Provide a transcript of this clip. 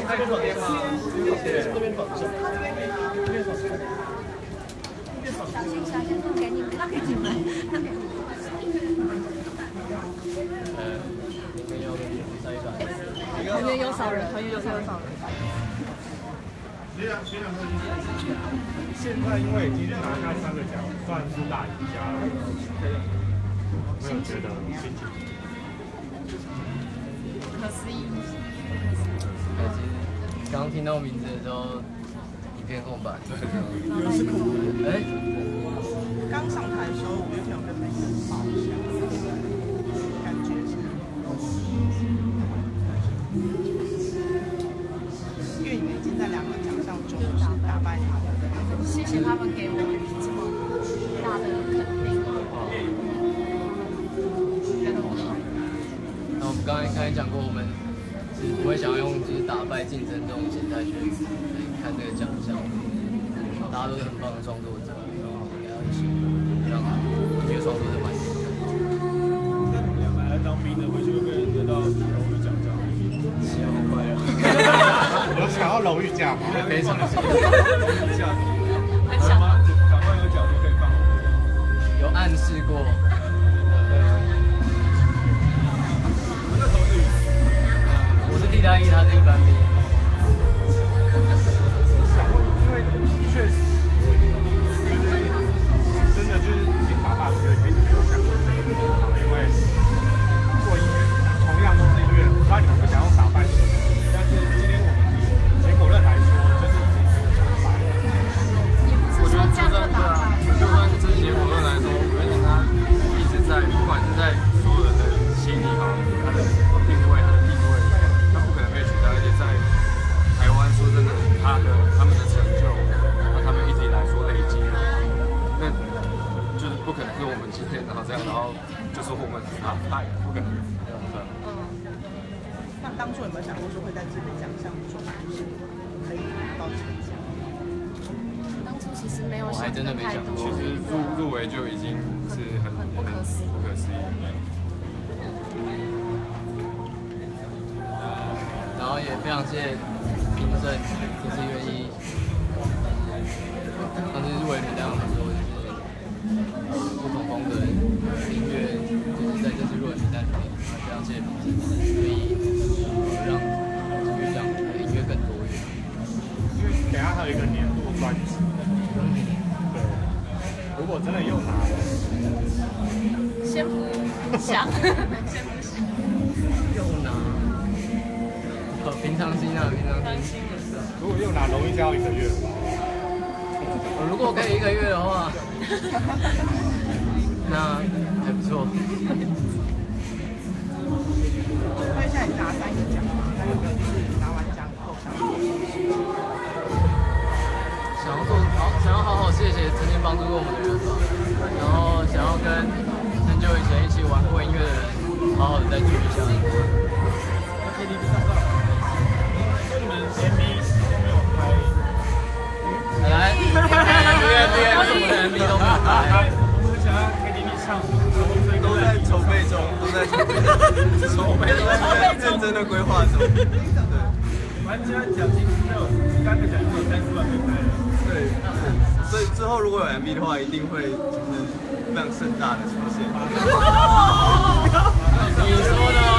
这边吗？谢谢。这边放手。 小心，送给你们，那可以进来。团员有少人， 现在因为已经拿下3个奖，算是大赢家了。没有觉得心情？ 不可思议。 刚听到名字的时候，一片空白。 有人是哭的。 哎， 刚上台的时候，5月天有跟每个人抱一下，感觉是。因为你们已经在2个奖项中打败他们。 谢谢他们给我这么大的肯定。 那我们刚才讲过，我们是不会想要用就是打败竞争这种心态去看这个奖项。大家都是很棒的创作者，然后也要一起让音乐创作者满意。 那你们两个来当兵的，回去会不会得到荣誉奖项？ 希望会啊。 有想要荣誉价吗？ 非常想。 荣誉奖。长官有奖就可以放。 有暗示过。 那时候是我是替代役，他是一般兵。 因为确实，真的就是已经打大学了，没有想过这个地方，因为做音乐同样都是音乐，我知道你们不想用打败这个，但是今天我们以结果论来说，就是已经没有打败。 我觉得就算对啊， 就算这结果论来说，而且他一直在，不管是在所有人的心里哈，他的定位，他不可能被取代，而且在台湾说真的，他们的成就，他们一直以来所累积的，那就是不可能是我们今天然后这样，然后就说我们他也不可能这样子。 那当初有没有想过说会在这个奖项中，就是可以拿到这个奖？ 当初其实没有想我还真的没想过。 其实入围就已经是很不可思议。 然后也非常谢谢评审，就是愿意，当时入围名单很多，就是不同风格的音乐，就是在这次入围名单里面，非常谢谢评审愿意让音乐奖的音乐更多元。 因为等下还有一个年度专辑，对，如果真的又拿了， 先不想，先不想。 又拿，平常心啊，平常心。 如果又拿荣誉奖要1个月了吧？ 如果可以1个月的话，那还不错。 因为现在你拿3个奖嘛，那有没有就是拿完奖以后想做什么事情？ 想要好好谢谢曾经帮助过我们的人吧，然后想要跟很久以前一起玩过音乐的人，好好的再聚一下。 KTV 上不到，所以你们 MV 都没有拍。 来，MV 都没有拍。 我们想要 KTV 唱， 都在筹备中，认真的规划中。对， 反正现在奖金有3个奖就有30万可以拍了。 对，所以之后如果有 MV 的话，一定会就是非常盛大的出现。 你说的。